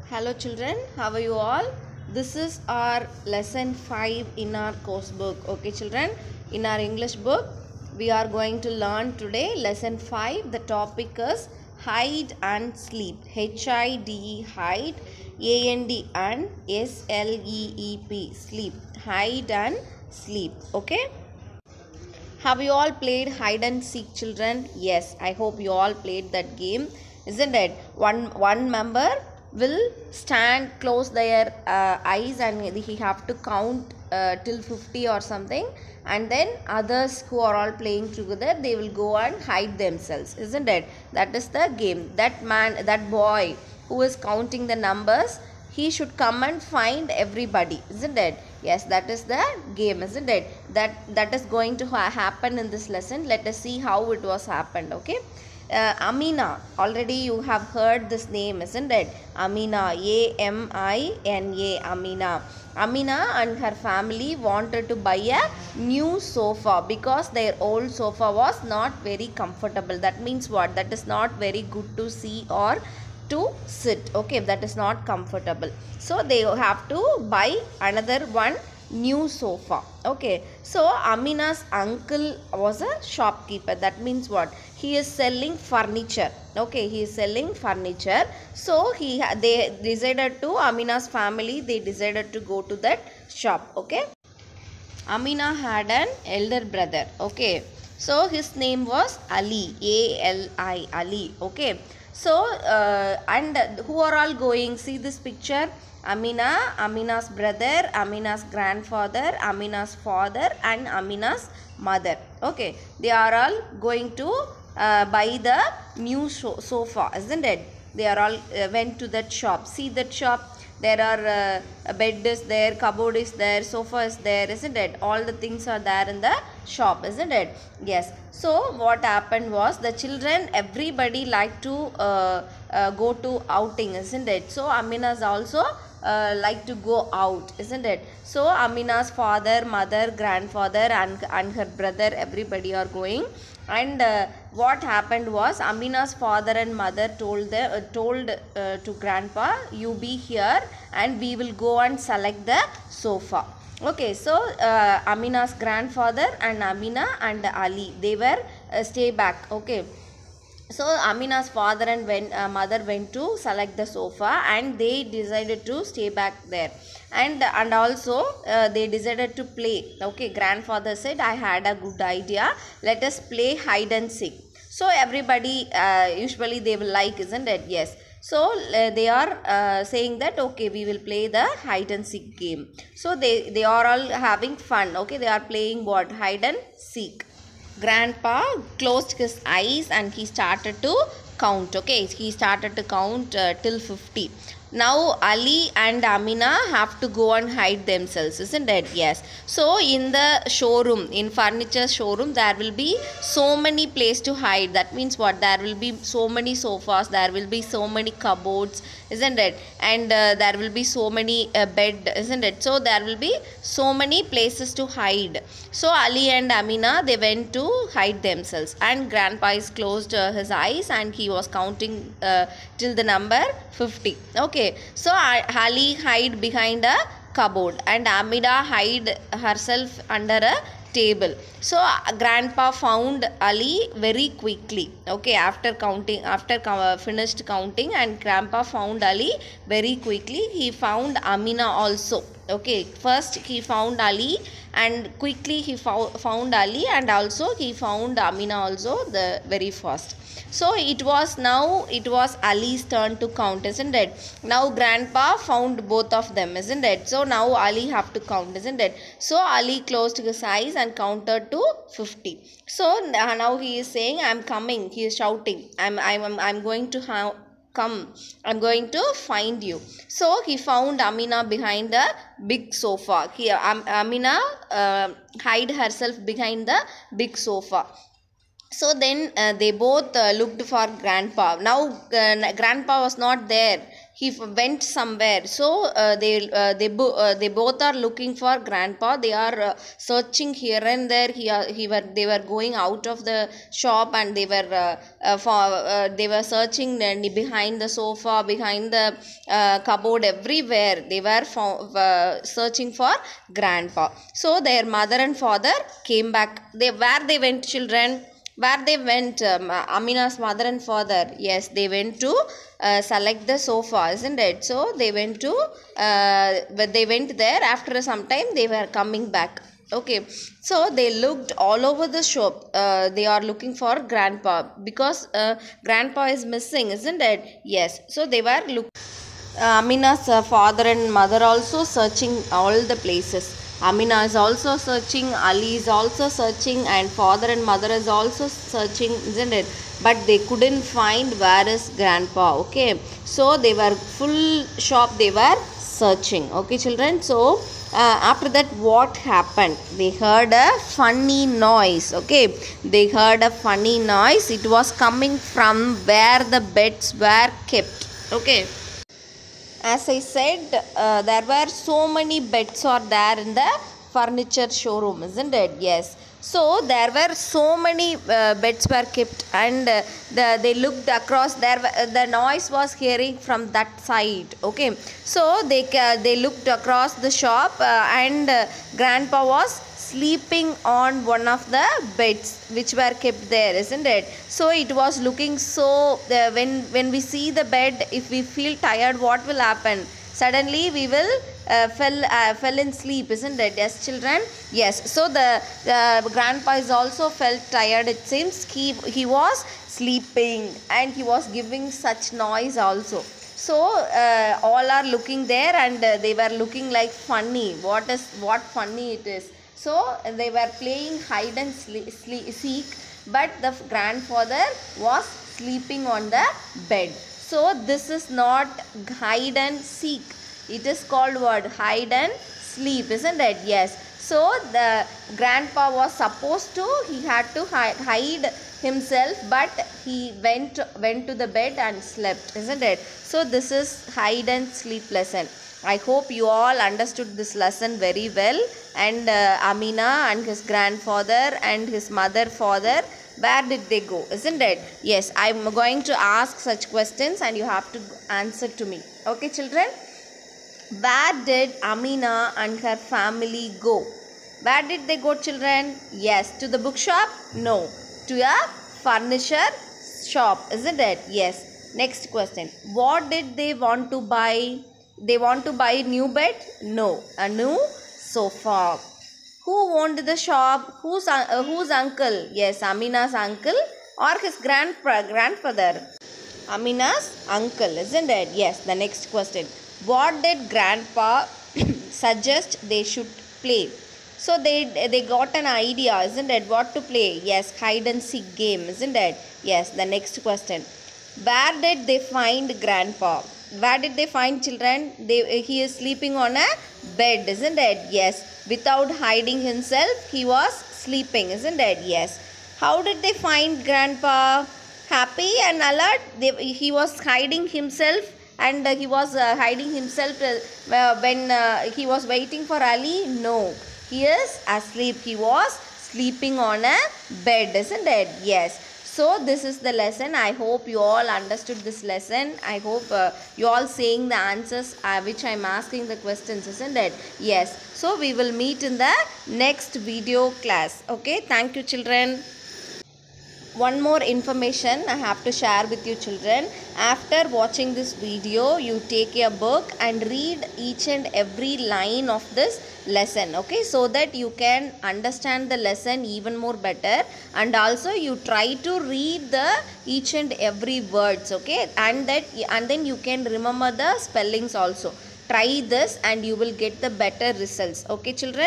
Hello children, how are you all? This is our lesson 5 in our course book. Okay children, in our English book we are going to learn today lesson 5. The topic is hide and sleep. H-I-D-E hide, A-N-D and S-L-E-E-P sleep. Hide and sleep. Okay. Have you all played hide and seek children? Yes, I hope you all played that game, isn't it? One member will stand, close their eyes and he have to count till 50 or something, and then others who are all playing together, they will go and hide themselves, isn't it? That is the game. That boy who is counting the numbers, he should come and find everybody, isn't it? Yes, that is the game, isn't it? That is going to happen in this lesson. Let us see how it was happened. Okay. Amina, already you have heard this name, isn't it? Amina, A-M-I-N-A, Amina. Amina and her family wanted to buy a new sofa because their old sofa was not very comfortable. That means what? That is not very good to see or to sit. Okay, that is not comfortable, so they have to buy another one new sofa. Okay, so Amina's uncle was a shopkeeper. That means what? He is selling furniture. Okay, he is selling furniture. So they decided to, Amina's family, they decided to go to that shop. Okay, Amina had an elder brother. Okay, so his name was Ali, A-L-I, Ali. Okay, so and who are all going? See this picture. Amina, Amina's brother, Amina's grandfather, Amina's father and Amina's mother. Okay, they are all going to buy the new sofa, isn't it? They are all went to that shop. See that shop. There are a bed is there, cupboard is there, sofa is there, isn't it? All the things are there in the shop, isn't it? Yes. So what happened was, the children, everybody like to go to outing, isn't it? So Amina's also like to go out, isn't it? So Amina's father, mother, grandfather and her brother, everybody are going. And what happened was, Amina's father and mother told to grandpa, you be here and we will go and select the sofa. Okay, so Amina's grandfather and Amina and Ali, they were stay back. Okay, so Amina's father and mother went to select the sofa and they decided to stay back there. And also they decided to play. Okay, grandfather said, I had a good idea, let us play hide and seek. So everybody usually they will like, isn't it? Yes. So they are saying that okay, we will play the hide and seek game. So they are all having fun. Okay, they are playing what? Hide and seek. Grandpa closed his eyes and he started to count. Okay, he started to count till 50. Now Ali and Amina have to go and hide themselves, isn't it? Yes. So in the showroom, in furniture showroom, there will be so many places to hide. That means what? There will be so many sofas, there will be so many cupboards, isn't it? And there will be so many bed, isn't it? So there will be so many places to hide. So Ali and Amina, they went to hide themselves, and grandpa is closed his eyes and he was counting till the number 50. Okay, so Ali hide behind a cupboard and Amina hide herself under a table. So grandpa found Ali very quickly. Okay, after counting, finished counting, and grandpa found Ali very quickly. He found Amina also. Okay, first he found Ali and quickly he found Ali, and also he found Amina also the very first. So it was Ali's turn to count, isn't it? Now grandpa found both of them, isn't it? So now Ali have to count, isn't it? So Ali closed his eyes and counted to 50. So now he is saying, I'm coming. He is shouting, I'm going to come, I'm going to find you. So he found Amina behind a big sofa. Here Amina hide herself behind the big sofa. So then they both looked for grandpa. Now grandpa was not there. went somewhere. So they both are looking for grandpa. They are searching here and there. They were going out of the shop, and they were searching behind the sofa, behind the cupboard, everywhere they were searching for grandpa. So their mother and father came back. Where they went, children? Where they went? Amina's mother and father, yes, they went to select the sofa, isn't it? So they went to they went there. After some time they were coming back. Okay, so they looked all over the shop. They are looking for grandpa, because grandpa is missing, isn't it? Yes, so they were looking. Amina's father and mother also searching all the places. Amina is also searching, Ali is also searching, and father and mother is also searching, isn't it? But they couldn't find where is grandpa. Okay, so they were full shop, they were searching. Okay, children. So after that, what happened? They heard a funny noise. Okay, they heard a funny noise. It was coming from where the beds were kept. Okay, as I said, there were so many beds are there in the furniture showroom, isn't it? Yes. So there were so many beds were kept, and they looked across there. The noise was hearing from that side. Okay. So they looked across the shop, and grandpa was sleeping on one of the beds which were kept there, isn't it? So it was looking so when we see the bed, if we feel tired, what will happen? Suddenly we will fell in sleep, isn't it? Yes, children. Yes. So the grandpa is also felt tired. It seems he was sleeping, and he was giving such noise also. So all are looking there, and they were looking like funny. What funny it is. So they were playing hide and seek, but the grandfather was sleeping on the bed. So this is not hide and seek. It is called what? Hide and sleep, isn't it? Yes. So the grandpa was supposed to, he had to hide himself, but he went to the bed and slept, isn't it? So this is hide and sleep lesson. I hope you all understood this lesson very well. And Amina and his grandfather and his father, where did they go, isn't it? Yes, I am going to ask such questions, and you have to answer to me. Okay, children? Where did Amina and her family go? Where did they go, children? Yes, to the bookshop? No. To a furniture shop, isn't it? Yes. Next question. What did they want to buy? They want to buy a new bed? No. A new sofa. Who owned the shop? Whose uncle? Yes, Amina's uncle or his grandfather? Amina's uncle, isn't it? Yes. The next question. What did grandpa suggest they should play? So they got an idea, isn't it? What to play? Yes, hide and seek game, isn't it? Yes. The next question. Where did they find grandpa? Where did they find, children? He is sleeping on a bed, isn't it? Yes. Without hiding himself, he was sleeping, isn't it? Yes. How did they find grandpa? Happy and alert? He was hiding himself, and he was hiding himself when he was waiting for Ali? No. He is asleep. He was sleeping on a bed, isn't it? Yes. So this is the lesson. I hope you all understood this lesson. I hope you all saying the answers which I am asking the questions, isn't it? Yes. So we will meet in the next video class. Okay. Thank you, children. One more information I have to share with you, children. After watching this video, you take a book and read each and every line of this lesson, okay, so that you can understand the lesson even more better, and also you try to read the each and every words, okay, and then you can remember the spellings also. Try this and you will get the better results. Okay, children.